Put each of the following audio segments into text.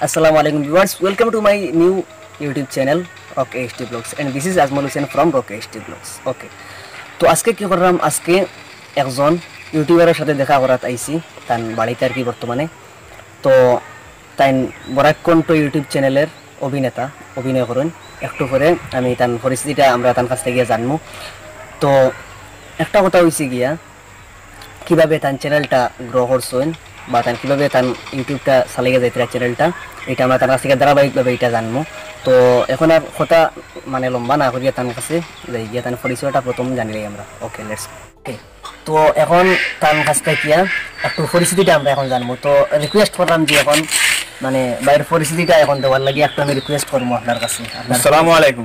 Assalamualaikum viewers, welcome to my new YouTube channel Rock AST Vlogs and this is Azmal Hussain from Rock AST Vlogs. Okay. তো আজকে কি করলাম, আজকে একজন ইউটিউবারের সাথে দেখা করাত আইছি তান বাড়িতে আর কি বর্তমানে। তো তাই বরাক কণ্ঠ ইউটিউব চ্যানেলের অভিনয় করেন। একটু পরে আমি তার পরিস্থিতিটা আমরা তার কাছ থেকে জানবো। তো একটা কথা হয়েছে গিয়া কিভাবে তার চ্যানেলটা গ্রো করছেন বা তার কীভাবে তার ইউটিউবটা চালিয়ে যাইতে চ্যানেলটা, এটা আমরা তার কাছ থেকে ধারাবাহিকভাবে এটা জানবো। তো এখন আর কথা মানে লম্বা না করিয়া তার কাছে যাই গিয়া তার পরিচয়টা প্রথম জানিলাই আমরা। Okay let's. ওকে, তো এখন তার কাছ থেকে একটু পরিস্থিতিটা আমরা এখন জানবো। তো রিকোয়েস্ট করলাম যে এখন মানে বাইরের পরিস্থিতিটা এখন দেওয়ার লাগে একটু আমি রিকোয়েস্ট করবো আপনার কাছে। আসসালামু আলাইকুম।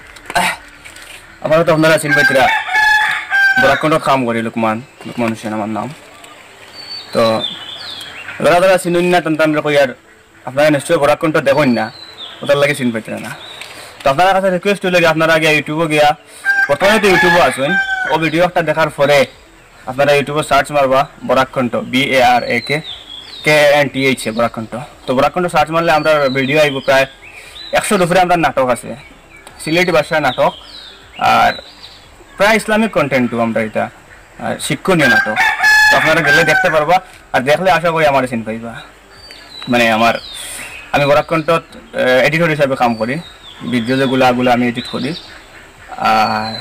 আমার তো আপনারা চিনবেন বরাকণ্ঠ কাম করি লুকমান হোসেন আমার নাম। তো যারা চিনুন না তেন কই আর আপনারা নিশ্চয়ই বরাকণ্ঠ দেখুন না, ওটার লাগে চিন পাইতে না। তো আপনার কাছে রিকোয়েস্ট হলে আপনারা গিয়া ইউটিউবে গিয়া প্রথমে তো ইউটিউবে আসুন, ও ভিডিও একটা দেখার পরে আপনারা ইউটিউবে সার্চ মারবা বরাকণ্ঠ BARAKKNTH বরাকণ্ঠ। তো বরাকণ্ঠ সার্চ মারলে আমরা ভিডিও আইব প্রায় 100 উপরে আমরা নাটক আছে, সিলেটি ভাষায় নাটক আর প্রায় ইসলামিক কন্টেন্টও আমরা এটা আর শিক্ষণীয় নাটক। তো আপনারা গেলে দেখতে পারবা আর দেখলে আশা করি আমার চিন পাইবা। মানে আমি বরাকণ্ঠত এডিটর হিসাবে কাম করি, ভিডিও যেগুলো আমি এডিট করি। আর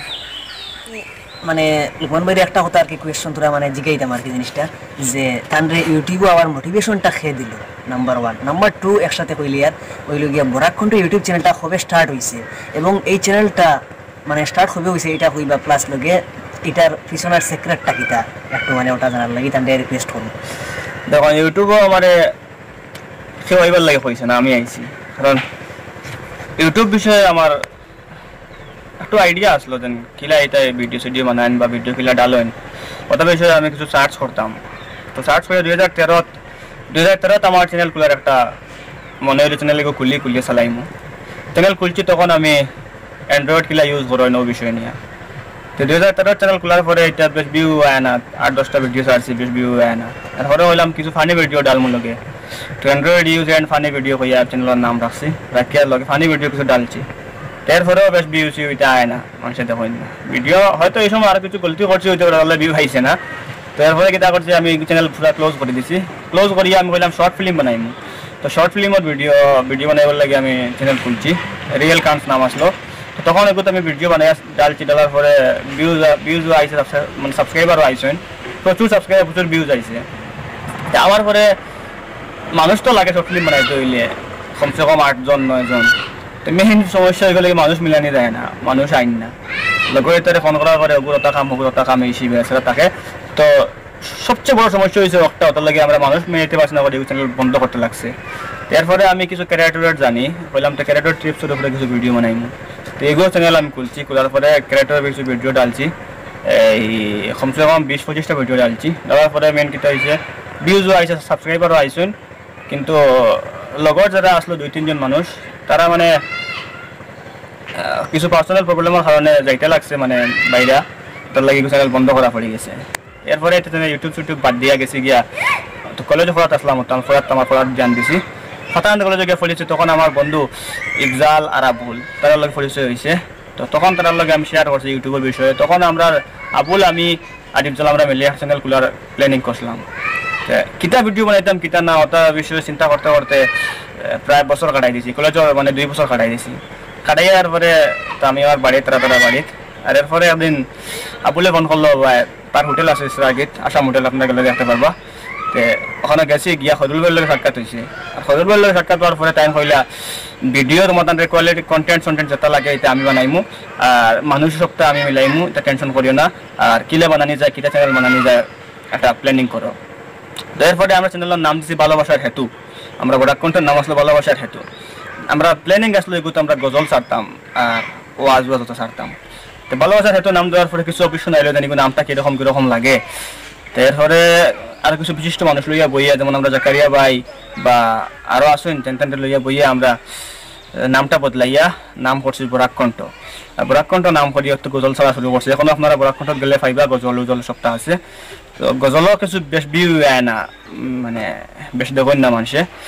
মানে লুকমান ভাইয়ের একটা কথা আর কি কোয়েশ্চন তোরা মানে জিগাইতাম আর কি জিনিসটা যে তানরে ইউটিউবে আবার মোটিভেশনটা খেয়ে দিল নাম্বার 1, নাম্বার 2 একসাথে কইলি আর ওইল গিয়া বরাকণ্ঠ ইউটিউব চ্যানেলটা কবে স্টার্ট হয়েছে এবং এই চ্যানেলটা মানে স্টার্ট হবে হয়েছে এটা কইবা প্লাস লগে এটার পিছনের সিক্রেটটা কিটা একটু মানে ওটা জানার লাগি তানরে রিকোয়েস্ট করব। দেখো ইউটিউবও আমার কেউ আইবার লাগে কইছে না, আমি আইছি কারণ ইউটিউব বিষয়ে আমার একটু আইডিয়া আসলো দেন কিলা এটা ভিডিও বানান বা ভিডিও কিলা ডালেন ওটা বিষয়ে আমি কিছু সার্চ করতাম। তো সার্চ করে 2013 আমার চ্যানেল খোলার একটা মনে হইল চ্যানেলকে খুলিয়ে চালাইমু। চ্যানেল খুলছি তখন আমি অ্যান্ড্রয়েড কিলা ইউজ করো নো বিষয় নিয়ে। তো 2013 চ্যানেল খোলার পরে এটা বেশ ভিউ আয় না, 8-10টা ভিডিও ছাড়ছি, বেশ ভিউ আয় না। তারপরে হইলাম কিছু ফানি ভিডিও ডালমু লগে। তো android use and funny video কইয়া চ্যানেলের নাম রাখছি, রাখিয়া লগে ফানি ভিডিও কিছু ডালছি। তারপরেও বেশ ভিউ এটা আয় না, মানুষের দেখেন না ভিডিও। হয়তো এই সময় আর কিছু গলতি করছি হইতে পারে, ভিউ হাইছে না। তো এরপরে কিতা করছি আমি চ্যানেল পুরো ক্লোজ করে দিছি। ক্লোজ করিয়া আমি কইলাম শর্ট ফিল্ম বানাইমু। তো শর্ট ফিল্মের ভিডিও বানাইবার লাগে আমি চ্যানেল খুলছি, রিয়েল কান্থ নাম আসলো। তো তখন এগুলো আমি ভিডিও বানাই ডালছি, ডালার পরে ভিউজও আইসে, মানে সাবস্ক্রাইবারও আইসেন, প্রচুর সাবস্ক্রাইবার প্রচুর ভিউজ আইসে। আমার পরে মানুষ তো লাগে শর্ট ফিল্ম বানাইতে হইলে কমসে কম 8-9 জন। তো মেইন সমস্যা হয়ে গেলে মানুষ মিলানি যায় না, মানুষ আইন না লগরে তারে ফোন করার পরে ওগুলোটা কাম এই বেসরা থাকে। তো সবচেয়ে বড় সমস্যা হয়েছে একটা, ওটার লাগে আমরা মানুষ মেলাতে পারছি না, ইউটিউব চ্যানেল বন্ধ করতে লাগছে। এরপরে আমি কিছু ক্যারেক্টার জানি, বললাম তো ক্যারেক্টার ট্রিপসের উপরে কিছু ভিডিও বানাইমু। তো এগুলো চ্যানেল আমি খুলছি, খোলার পরে ক্যারেক্টারের কিছু ভিডিও ডালছি, এই কমসে কম 20-25টা ভিডিও ডালছি। দেওয়ার পরে মেন কিটা হয়েছে ভিউজও আইসে, সাবস্ক্রাইবারও আইসেন, কিন্তু লগর যারা আসলো 2-3 জন মানুষ তারা মানে কিছু পার্সোনাল প্রবলেমের কারণে যাইতে লাগছে মানে বাইরা, তার লাগে চ্যানেল বন্ধ করা পড়ে গেছে। এরপরে ইউটিউব বাদ দিয়া গেছি গিয়া। তো কলেজে পড়াতে আসলাম, আমার পড়ার জ্ঞান দিছি। সাধারণত কলেজে গিয়ে পড়েছি, তখন আমার বন্ধু ইফজাল আর আবুল তার লগে পরিচয় হয়েছে। তো তখন তার লগে আমি শেয়ার করছি ইউটিউবের বিষয়ে। তখন আমরা আবুল আমি আর ইফজাল আমরা মিলিয়ে চ্যানেল খোলার প্ল্যানিং করছিলাম। কিতা ভিডিও বানাইতাম কিতা না ওটা বিষয়ে চিন্তা করতে করতে প্রায় বছর কাটাই দিয়েছি, কলেজের মানে 2 বছর কাটাই দিয়েছি। কাটাইয়ার পরে তো আমি আমার বাড়ি তারা বাড়িত। আর এরপরে একদিন আবুলে ফোন করলো, তার হোটেল আছে ইসরাগিত, আসাম হোটেল, আপনার গেলে দেখতে পারবা। তো ওখানে গেছি গিয়া সদুলবের লগে সাক্ষাৎ হয়েছে। আর সদুলবের লগে সাক্ষাৎ হওয়ার পরে টাইম হইলা ভিডিওর মতন কোয়ালিটি কন্টেন্ট যেটা লাগে এটা আমি বানাইমু আর মানুষ সপ্তাহ আমি মিলাইমু, এটা টেনশন করিও না। আর কিলে বানানি যায়, কিটা চ্যানেল বানানি যায় একটা প্ল্যানিং করো। তো এরপরে আমরা চ্যানেলের নাম দিচ্ছি ভালোবাসার হেতু। আমরা বরাকণ্ঠের নাম আসলো ভালোবাসার হেতু। আমরা প্ল্যানিং আসলো এগুলো আমরা গজল ছাড়তাম আর ওয়াজ ছাড়তাম। তো ভালোবাসার হেতু নাম দেওয়ার পরে কিছু অফিস আইলো জানি নামটা কিরকম লাগে। তো এরপরে আর কিছু বিশিষ্ট মানুষ লইয়া বইয়া, যেমন আমরা জাকারিয়া ভাই বা আরও আসুন টেন লইয়া বইয়া আমরা নামটা বদলাইয়া নাম করছি বরাকণ্ঠ। বরাকণ্ঠ নাম করি একটু গজল ছাড়া শুরু করছে। এখন আপনারা বরাকণ্ঠ গেলে পাইবা গজল সপ্তাহ আছে। তো গজলও কিছু বেশ ভিউ আয় না, মানে বেশ দেখেন না মানুষে।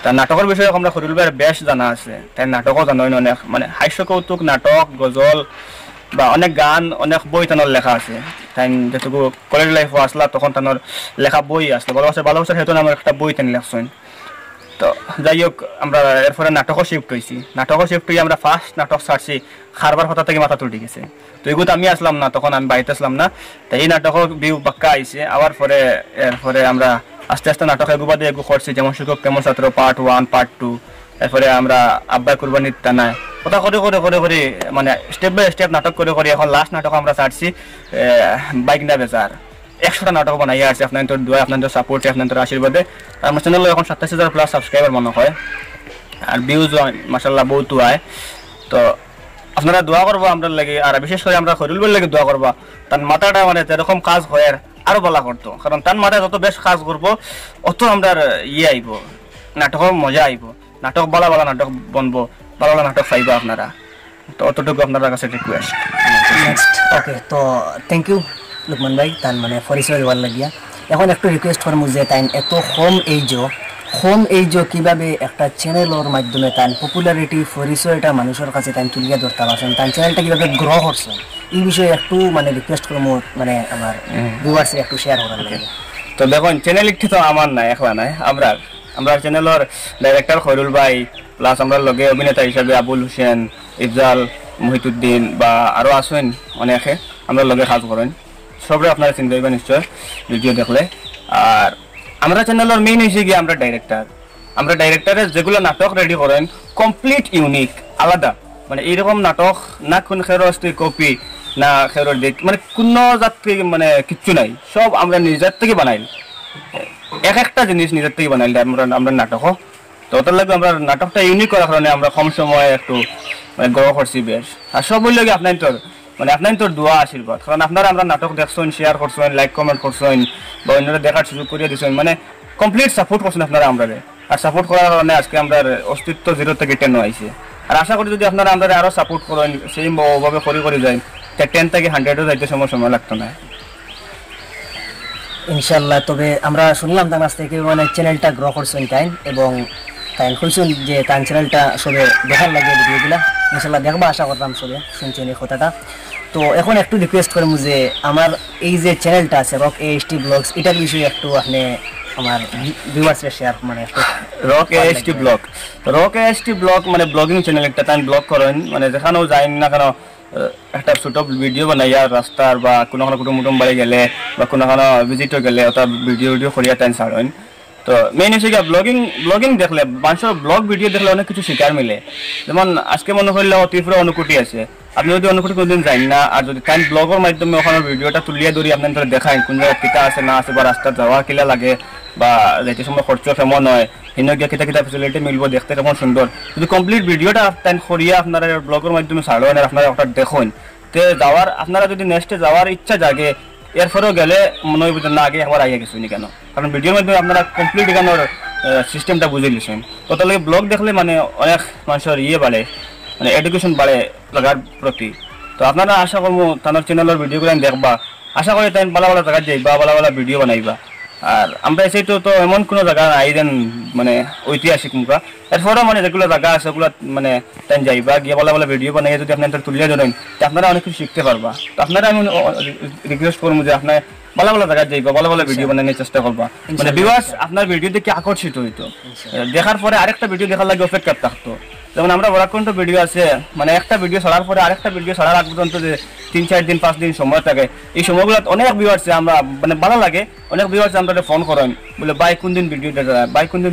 তার নাটকের বিষয়ে আমরা খরিল ভাইয়ের বেশ জানা আছে, তাই নাটকও জানেন অনেক, মানে হাস্য কৌতুক নাটক, গজল বা অনেক গান, অনেক বই তানোর লেখা আছে। তাই যেটুকু কলেজ লাইফও আসলা তখন তানোর লেখা বই আসলো, ভালোবাসার হেতু আমার একটা বই তেন লেখছেন। তো যাই হোক, আমরা এরপরে নাটকও শিফট হয়েছি। নাটকও শিফট হয়ে আমরা ফার্স্ট নাটক ছাড়ছি খারবার কথা থেকে মাথা তুলে গেছে। তো এগুলো আমি আসলাম না, তখন আমি বাড়িতে আসলাম না। তাই এই নাটকও ভিউ বাক্কা আইছে। আবার পরে এরপরে আমরা আস্তে আস্তে নাটক এগু বাদে এগু করছি, যেমন শিক্ষক কেমন ছাত্র পার্ট 1 পার্ট 2, এরপরে আমরা আব্বাই কুরবানির টানায় কথা করে করে করে করে মানে স্টেপ বাই স্টেপ নাটক করে করে এখন লাস্ট নাটক আমরা ছাড়ছি বাইক না বেচার। 100টা নাটক বানাইয়া আছে আপনাদের দোয়া, আপনাদের সাপোর্টে, আপনাদের আশীর্বাদে। আমার চ্যানেলে এখন 27,000+ সাবস্ক্রাইবার মনে হয়, আর ভিউজ মাশাআল্লাহ বহুত হয়। তো আপনারা দোয়া করবো আমরা লাগে, আর বিশেষ করে আমরা খরিলবের লাগে দোয়া করবা। তার মাথাটা মানে যেরকম কাজ হয় আরো বলা করতো, কারণ তার মাথায় যত বেশ কাজ করবো অত আমরা আইব, নাটকের মজা আইব, নাটক বলা বলা নাটক বনবো, ভালো ভালো নাটক চাইবা আপনারা। তো অতটুকু আপনার কাছে রিকোয়েস্ট। ওকে, তো থ্যাংক ইউ লুকমান ভাই তান মানে পরিচয় দেওয়ার লাগিয়া। এখন একটু রিকোয়েস্ট করবো যে তাই এত হোম এইজ কিভাবে একটা চ্যানেলের মাধ্যমে তাই পপুলারিটি পরিচয়টা মানুষের কাছে তাই তুলিয়া ধরতে পারছেন, তাই চ্যানেলটা কিভাবে গ্রো করছেন এই বিষয়ে একটু মানে রিকোয়েস্ট করবো, মানে আমার ভিউয়ার্সে একটু শেয়ার করার লাগে। তো দেখুন, চ্যানেলটি তো আমার নাই, একলা নাই, আমরা চ্যানেলের ডাইরেক্টর খৈরুল ভাই, প্লাস আমরা লগে অভিনেতা হিসাবে আবুল হুসেন, ইফজাল, মহিতুদ্দিন বা আরও আছেন অনেকে, আমরা লগে কাজ করেন। সবরে আপনারা চিন্তা করবেন নিশ্চয় ভিডিও দেখলে। আর আমরা চ্যানেলের মেইন হয়েছে গিয়ে আমরা ডাইরেক্টরের যেগুলো নাটক রেডি করেন কমপ্লিট ইউনিক, আলাদা। মানে এইরকম নাটক না কোন খেরোর কপি না খেরোর দিক, মানে কোনো যাত্রী মানে কিচ্ছু নাই, সব আমরা নিজের থেকে বানাই, এক একটা জিনিস নিজের থেকে বানাইলে আমরা নাটকও। তো ওটার লাগে আমরা নাটকটা ইউনিক করার কারণে আমরা কম সময়ে একটু মানে গ্রহ করছি বেশ। আর সব বললে আপনার তোর দোয়া আশীর্বাদ, কারণ আপনারা আমরা নাটক দেখছেন, শেয়ার করছেন, লাইক কমেন্ট করছেন বা অন্যরা দেখার সুযোগ করে দিচ্ছেন, মানে কমপ্লিট সাপোর্ট করছেন আপনারা আমরা। আর সাপোর্ট করার কারণে আজকে আমরা অস্তিত্ব 0 থেকে 10 আইছে। আর আশা করি যদি আপনারা আমরা আরও সাপোর্ট করেন, সেইভাবে করে যায়, 10 থেকে 100 যাইতে সময় লাগতো না ইনশাল্লাহ। তবে আমরা শুনলাম তার কাছ থেকে মানে চ্যানেলটা গ্রো করছেন তাই, এবং তাই শুনছেন যে তার চ্যানেলটা সবে দেখার লাগে ভিডিওগুলা, ইনশাল্লাহ দেখবা আশা করতাম সবে শুনছেন এই কথাটা। তো এখন একটু রিকোয়েস্ট করবো যে আমার এই যে চ্যানেলটা আছে রক AST ব্লগস, এটার বিষয়ে একটু আপনি আমার ভিউয়ার্সরা শেয়ার মানে রক AST ব্লগ মানে ব্লগিং চ্যানেল একটা, তাই ব্লগ করেন, মানে যেখানেও যাই না কেন একটা ছোট ভিডিও বানাইয়া রাস্তার বা কোনো কুটুম বাড়ি গেলে বা কোনো ভিজিটও গেলে ওটা ভিডিও করিয়া টাইম ছাড়েন। তো মেইন হচ্ছে গিয়ে ব্লগিং দেখলে মানুষের ব্লগ ভিডিও দেখলে অনেক কিছু শিকার মিলে। যেমন আজকে মনে করলে ত্রিপুরা অনুকুটি আছে, আপনি যদি অনুকুটি কোনোদিন যান না, আর যদি টাইম ব্লগের মাধ্যমে ওখানে ভিডিওটা তুলিয়ে ধরি আপনার দেখায় কোন জায়গায় কিতা আছে না আছে, বা রাস্তা যাওয়া কিলা লাগে, বা যেতে সময় খরচ কেমন হয়, হিনো গিয়ে কিতা ফেসিলিটি মিলবো, দেখতে কেমন সুন্দর। যদি কমপ্লিট ভিডিওটা টাইম করিয়া আপনারা ব্লগের মাধ্যমে ছাড়েন আর আপনারা ওটা দেখুন, তে যাওয়ার আপনারা যদি নেক্সটে যাওয়ার ইচ্ছা জাগে, এরপরেও গেলে মনে হইব না আগে একবার আইয়া গেছি কেন, কারণ ভিডিওর মাধ্যমে আপনারা কমপ্লিট এখানোর সিস্টেমটা বুঝে গেছেন। তো তাহলে ব্লগ দেখলে মানে অনেক মানুষের বাড়ে, মানে এডুকেশন বাড়ে লাগার প্রতি। তো আপনারা আশা করবো তাদের চ্যানেলের ভিডিওগুলো দেখবা, আশা করি তাই ভালো ভালো জায়গায় যাইবা, ভালো ভালো ভিডিও বানাইবা। আর আমরা এসেইতো তো এমন কোনো জায়গা নাই যেন মানে ঐতিহাসিক মুখা, এরপরেও মানে যেগুলো জায়গা আছে ওগুলো মানে তাই যাইবা, গিয়ে ভালো ভালো ভিডিও বানাইয়া যদি আপনার তুলিয়ে ধরেন তো আপনারা অনেক কিছু শিখতে পারবা। তো আপনারা আমি রিকোয়েস্ট করবো যে আপনার ভালো ভালো জায়গায় যাইবা, ভালো ভালো ভিডিও বানানোর চেষ্টা করবা, মানে ভিউয়ার্স আপনার ভিডিও দেখে আকর্ষিত হইতো, দেখার পরে আরেকটা ভিডিও দেখার লাগে অপেক্ষা থাকতো। যেমন আমরা বরাকণ্ঠ ভিডিও আছে, মানে একটা ভিডিও ছাড়ার পরে আরেকটা ভিডিও ছাড়ার আগ পর্যন্ত যে 3-4 দিন 5 দিন সময় থাকে, এই সময়গুলো অনেক ভিউয়ার্স আমরা মানে ভালো লাগে, অনেক ভিউয়ার্স আমরা ফোন করেন, বলে ভাই কোন দিন ভিডিও দেয়,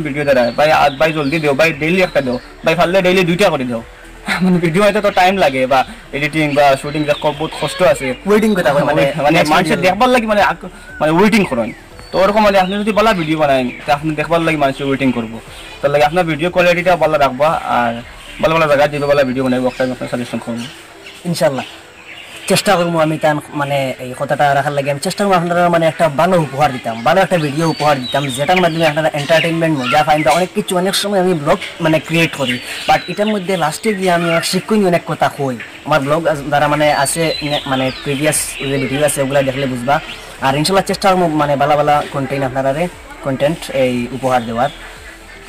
ভাই জলদি দেও, ভাই ডেইলি একটা দেও, ভাই পারলে ডেইলি 2টা করে দেও। মানে ভিডিও হয়তো তো টাইম লাগে, বা এডিটিং বা শুটিং বহুত কষ্ট আছে, ওয়েটিং কথা মানে মানুষের দেখবার লাগে, মানে ওয়েটিং করেন। তো ওরকম মানে আপনি যদি ভালো ভিডিও বানান তো আপনি দেখবার লাগে মানুষ ওয়েটিং করবো, তার লাগে আপনার ভিডিও কোয়ালিটিটা ভালো রাখবা, আর ভালো ভালো জায়গায় যাবে ভালো ভিডিও বানাবো, একটা আপনার সাজেশন করবো ইনশাল্লাহ। চেষ্টা করবো আমি তার মানে এই কথাটা রাখার লাগে আমি চেষ্টা করবো আপনারা মানে একটা ভালো উপহার দিতাম, ভালো একটা ভিডিও উপহার দিতাম, যেটার মাধ্যমে আপনারা এন্টারটেনমেন্ট মজা পাইন। অনেক কিছু অনেক সময় আমি ব্লগ মানে ক্রিয়েট করি, বাট এটার মধ্যে লাস্টে গিয়ে আমি শিক্ষণীয় অনেক কথা কই। আমার ব্লগ যারা মানে আছে মানে প্রিভিয়াস যে ভিডিও আছে ওগুলো দেখলে বুঝবা। আর ইনশাল্লাহ চেষ্টা করবো মানে ভালো ভালো কন্টেন্ট আপনারা কন্টেন্ট এই উপহার দেওয়ার।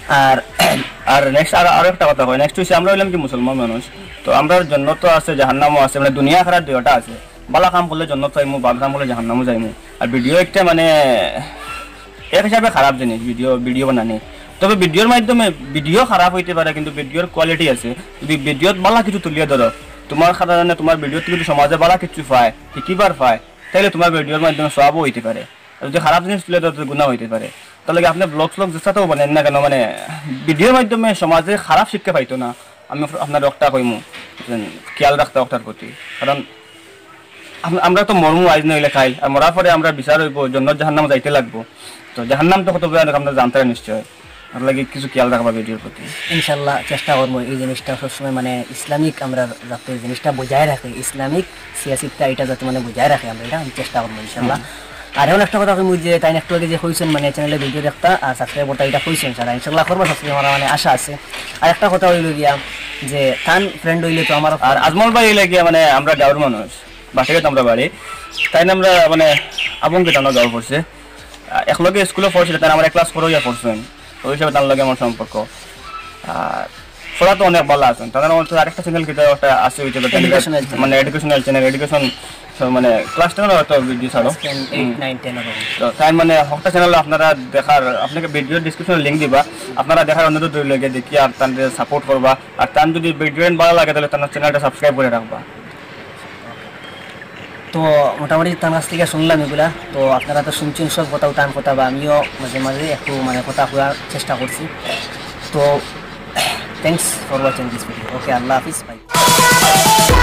আর আর নেক্সট আরো একটা কথা হয়, নেক্সট হচ্ছে আমরা হইলাম কি মুসলমান মানুষ, তো আমরা জন্য তো আছে জাহান্নামও আছে, মানে দুনিয়া খারাপ দুইটা আছে। ভালো কাম করলে জন্নত যাইমু, ভালো কাম করলে জাহান্নামও যাইমু। আর ভিডিও একটা মানে এক হিসাবে খারাপ জিনিস ভিডিও বানানি। তবে ভিডিওর মাধ্যমে ভিডিও খারাপ হইতে পারে, কিন্তু ভিডিওর কোয়ালিটি আছে। যদি ভিডিওত ভালো কিছু তুলিয়ে ধরো, তোমার কারণে তোমার ভিডিওতে যদি সমাজে ভালো কিছু পায়, শিকিবার পায়, তাহলে তোমার ভিডিওর মাধ্যমে সবও হইতে পারে। আর যদি খারাপ জিনিস তুলে ধরো, গুণা হইতে পারে। তাহলে আপনি ব্লগ যেটাতেও বানেন না কেন, মানে ভিডিওর মাধ্যমে সমাজে খারাপ শিক্ষা পাইতো না। আমি আপনার একটা কইমু খেয়াল রাখতে ওটার প্রতি, কারণ আমরা তো মরমু আইজ নইলে খাই, আর মরার পরে আমরা বিচার হইব, জন্নত জাহান্নাম যাইতে লাগবো। তো জাহান্নাম তো কত আমরা জানতে নিশ্চয়, আর লাগে কিছু খেয়াল রাখবা ভিডিওর প্রতি। ইনশাল্লাহ চেষ্টা করবো এই জিনিসটা সবসময় মানে ইসলামিক আমরা যাতে এই জিনিসটা বজায় রাখে, ইসলামিক সিয়াসিটা এটা যাতে মানে বজায় রাখে, আমরা এটা চেষ্টা করবো ইনশাল্লাহ। আর এখন একটা কথা কইমু যে তাই একটু আগে যে কইছেন মানে চ্যানেলে ভিডিও দেখতা আর সাবস্ক্রাইব করতে, এটা কইছেন স্যার, ইনশাল্লাহ করবো, সাবস্ক্রাইব করার মানে আশা আছে। আর একটা কথা হইল গিয়া যে তান ফ্রেন্ড হইলে তো আমার, আর আজমল ভাই হইলে গিয়া মানে আমরা গাঁওর মানুষ, বাসাকে তো আমরা বাড়ি, তাই না আমরা মানে আবঙ্কে টানো গাঁও পড়ছে, একলগে স্কুলে পড়ছিল, তাই আমার ক্লাস 4 ইয়া পড়ছেন, তো ওই হিসাবে তার লগে আমার সম্পর্ক। আর পড়া তো অনেক ভালো আছেন, তাদের মধ্যে আরেকটা চ্যানেল কিন্তু একটা আছে, মানে এডুকেশনাল চ্যানেল, এডুকেশন মানে ক্লাস 10 হয়তো ভিডিও ছাড়ো 8 9 10 তো তাই মানে হকটা চ্যানেল আপনারা দেখার, আপনাকে ভিডিও ডিসক্রিপশনে লিঙ্ক দিবা, আপনারা দেখার অনুরোধ রইল দেখি, আর তাদের সাপোর্ট করবা। আর তার যদি ভিডিও ভালো লাগে তাহলে তার চ্যানেলটা সাবস্ক্রাইব করে রাখবা। তো মোটামুটি তার কাছ থেকে শুনলাম এগুলা, তো আপনারা তো শুনছেন সব কথাও টান কথা, বা আমিও মাঝে মাঝে একটু মানে কথা বলার চেষ্টা করছি। তো thanks for watching this video. Okay, আল্লাহ হাফিজ, বাই।